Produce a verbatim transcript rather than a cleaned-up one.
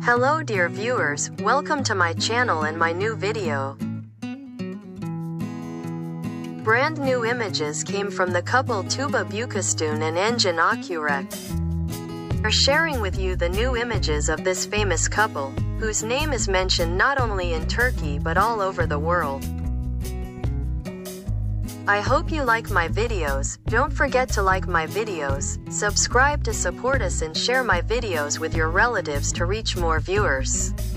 Hello dear viewers, welcome to my channel and my new video. Brand new images came from the couple Tuba Büyüküstün and Engin Akyürek. We're sharing with you the new images of this famous couple, whose name is mentioned not only in Turkey but all over the world. I hope you like my videos. Don't forget to like my videos, subscribe to support us and share my videos with your relatives to reach more viewers.